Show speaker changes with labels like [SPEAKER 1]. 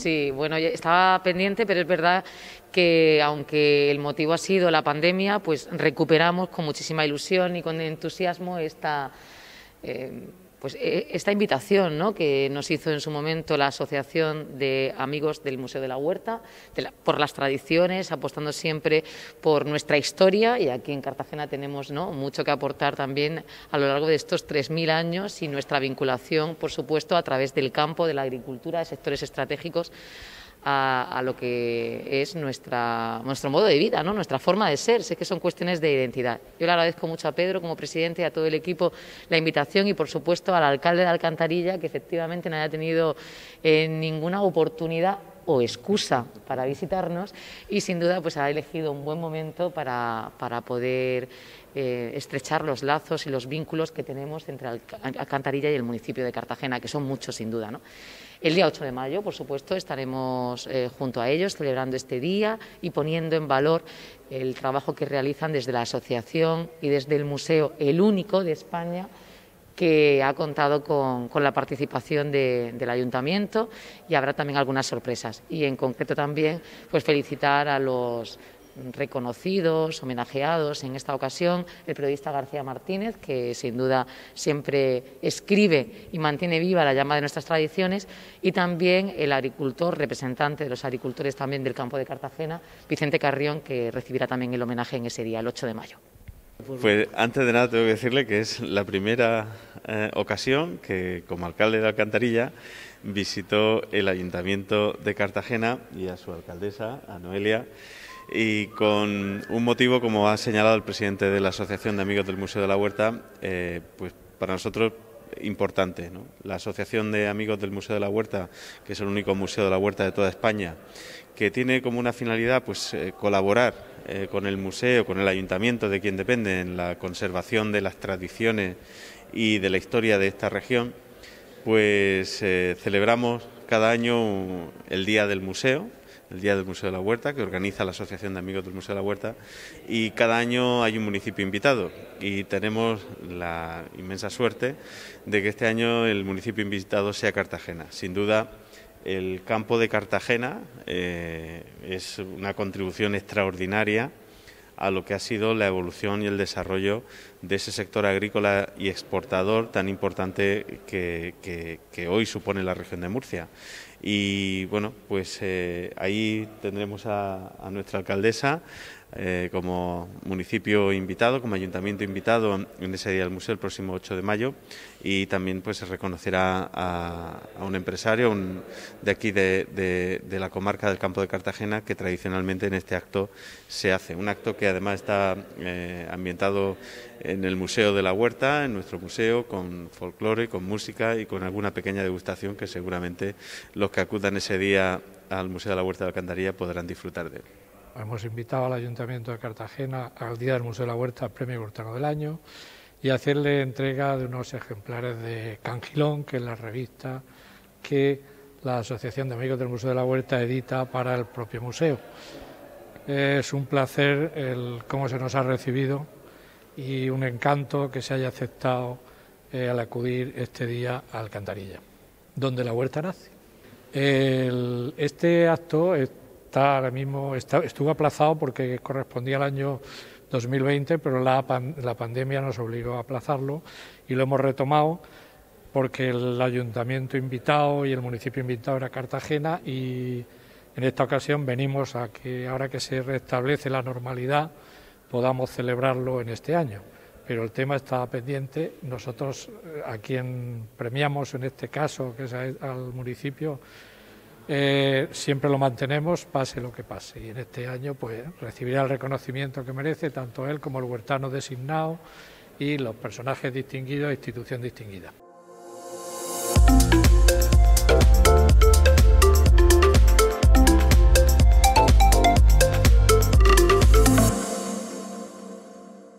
[SPEAKER 1] Sí, bueno, estaba pendiente, pero es verdad que aunque el motivo ha sido la pandemia, pues recuperamos con muchísima ilusión y con entusiasmo esta invitación, ¿no?, que nos hizo en su momento la Asociación de Amigos del Museo de la Huerta, por las tradiciones, apostando siempre por nuestra historia, y aquí en Cartagena tenemos, ¿no?, mucho que aportar también a lo largo de estos 3000 años y nuestra vinculación, por supuesto, a través del campo, de la agricultura, de sectores estratégicos, a lo que es nuestro modo de vida, ¿no?, nuestra forma de ser. Sé que son cuestiones de identidad. Yo le agradezco mucho a Pedro como presidente y a todo el equipo la invitación, y por supuesto al alcalde de Alcantarilla, que efectivamente no haya tenido ninguna oportunidad o excusa para visitarnos, y sin duda pues ha elegido un buen momento para poder estrechar los lazos y los vínculos que tenemos entre Alcantarilla y el municipio de Cartagena, que son muchos sin duda, ¿no? El día 8 de mayo, por supuesto, estaremos junto a ellos celebrando este día y poniendo en valor el trabajo que realizan desde la asociación y desde el museo, el único de España que ha contado con la participación del Ayuntamiento, y habrá también algunas sorpresas. Y en concreto también pues felicitar a los reconocidos, homenajeados en esta ocasión, el periodista García Martínez, que sin duda siempre escribe y mantiene viva la llama de nuestras tradiciones, y también el agricultor, representante de los agricultores también del campo de Cartagena, Vicente Carrión, que recibirá también el homenaje en ese día, el 8 de mayo.
[SPEAKER 2] Pues antes de nada tengo que decirle que es la primera ocasión que como alcalde de Alcantarilla visitó el Ayuntamiento de Cartagena y a su alcaldesa, a Noelia, y con un motivo, como ha señalado el presidente de la Asociación de Amigos del Museo de la Huerta, pues para nosotros importante, ¿no? La Asociación de Amigos del Museo de la Huerta, que es el único museo de la huerta de toda España, que tiene como una finalidad pues colaborar con el museo, con el ayuntamiento de quien depende, en la conservación de las tradiciones y de la historia de esta región, pues celebramos cada año el Día del Museo, el Día del Museo de la Huerta, que organiza la Asociación de Amigos del Museo de la Huerta, y cada año hay un municipio invitado, y tenemos la inmensa suerte de que este año el municipio invitado sea Cartagena. Sin duda, el campo de Cartagena es una contribución extraordinaria a lo que ha sido la evolución y el desarrollo de ese sector agrícola y exportador tan importante que hoy supone la región de Murcia. Y bueno, pues ahí tendremos a nuestra alcaldesa como municipio invitado, como ayuntamiento invitado en ese día del museo el próximo 8 de mayo, y también pues se reconocerá a un empresario de aquí de la comarca del Campo de Cartagena, que tradicionalmente en este acto se hace. Un acto que además está ambientado en el Museo de la Huerta, en nuestro museo, con folclore, con música y con alguna pequeña degustación que seguramente los que acudan ese día al Museo de la Huerta de Alcantarilla podrán disfrutar de él.
[SPEAKER 3] Hemos invitado al Ayuntamiento de Cartagena al Día del Museo de la Huerta, al Premio Huertano del Año, y hacerle entrega de unos ejemplares de Cangilón, que es la revista que la Asociación de Amigos del Museo de la Huerta edita para el propio museo. Es un placer cómo se nos ha recibido y un encanto que se haya aceptado al acudir este día a Alcantarilla, donde la huerta nace. Este acto ahora mismo estuvo aplazado porque correspondía al año 2020, pero la pandemia nos obligó a aplazarlo, y lo hemos retomado porque el ayuntamiento invitado y el municipio invitado era Cartagena, y en esta ocasión venimos a que, ahora que se restablece la normalidad, podamos celebrarlo en este año. Pero el tema está pendiente. Nosotros, a quien premiamos en este caso, que es al municipio, siempre lo mantenemos, pase lo que pase, y en este año pues recibirá el reconocimiento que merece tanto él como el huertano designado y los personajes distinguidos e institución distinguida.